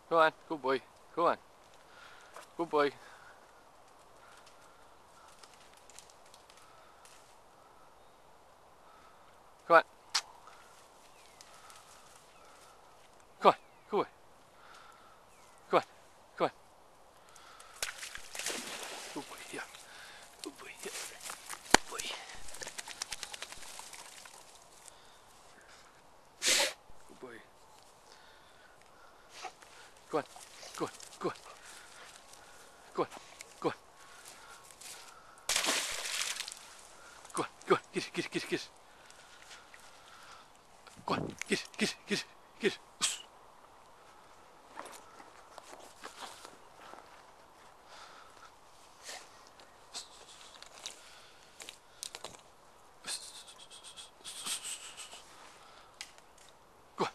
Go on. Good boy. Go on. Good boy. Come on. Come on. Good boy. Come on. Come on. Good boy. Yeah. Good boy. Yeah. Good boy. Good boy. Go on. Go on. Go on. Go on. Go on. Go on. Go on. Get it. Get it. Get it. Get it. Go on. Get it. Get it. Get it. Get it. Go on.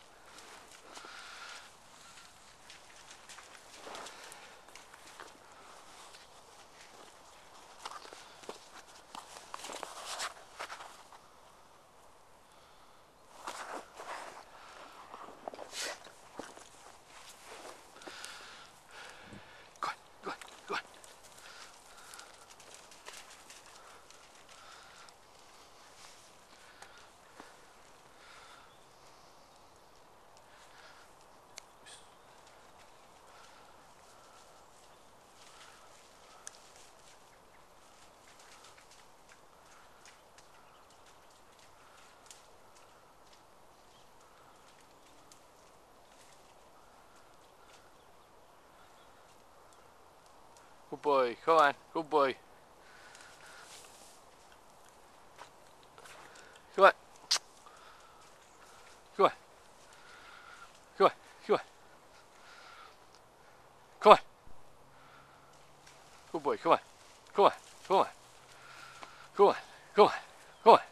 Good boy. Come on. Good boy. Come on. Come on. Come on. Come on. Come on. Good boy. Come on. Come on. Come on. Come on. Come on. Come on.